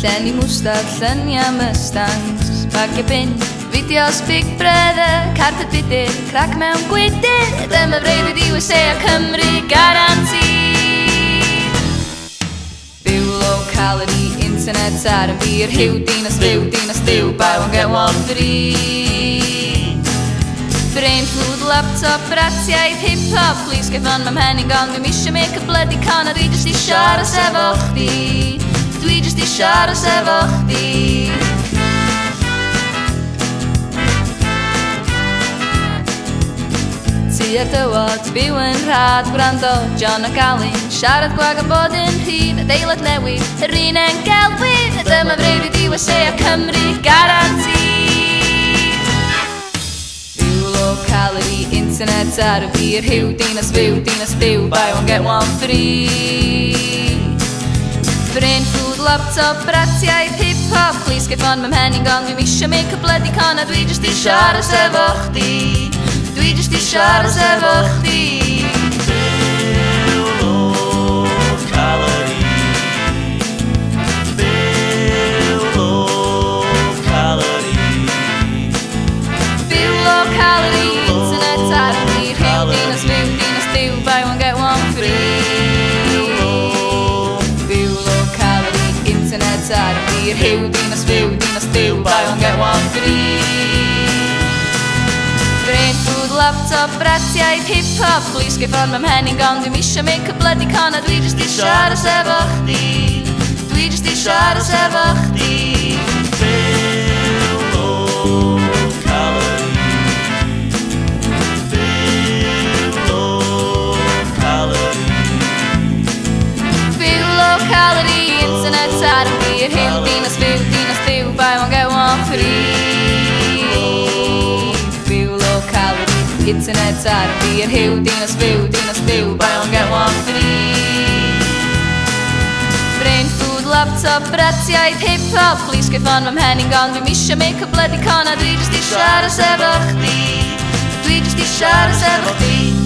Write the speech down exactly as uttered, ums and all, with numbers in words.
Llenni mwstad, llunia Mustangs Bag y bin, fideos Big Brother Carpet budur, crac mewn gwydyr Dyma breuddwyd i U S A a Cymru Garanti Byw low-calorie, internet ar y fi Yr hiw, dinas fyw, dinas byw Buy one get one free Brain food, laptop, bratiaid, hip-hop Please give on mam henning on Dwi'm isio make a bloody con A dwi jyst i siaras efo chdi Dwi jyst i siaras efo chdi Ti ar dywod, byw yn rhad Gwrando, John a Galin Siarad gwag am bod yn rhydd Adeilad newid, yr un yn gelwydd Dyma breuddwyd i U S A a Cymru Garanti Low-calorie, internet ar y fi Yr hiw, dinas fyw, dinas byw Buy one get one free Brain food, laptop, bratiaid, hip-hop Please give on mam henning on Dwi'm isio make a bloody con A dwi jyst i siaras efo chdi Dwi jyst i siaras efo chdi Byw low-calorie Byw low-calorie Byw low-calorie, internet ar y fi Rhyw, dinas fyw, dinas byw Buy one get one free Byw low-calorie, internet ar y fi Rhyw, dinas fyw, dinas byw Buy one get one free Brain food, laptop, bratiaid, hip-hop Please give on mam henning on Dwi'm isio make a bloody con A dwi jyst i siaras efo chdi Dwi jyst i siaras efo chdi Byw low-calorie Byw low-calorie Byw low-calorie, internet ar y fi Yr hiw, dinas fyw, dinas byw Buy one get one free Internet ar y fi Yr hiw, dinas fyw, dinas byw Buy one get one free Brain food, laptop, bratiaid, hip-hop Please give on mam henning on Dwi'm isio make a bloody con A dwi jyst i siaras efo chdi Dwi jyst i siaras efo chdi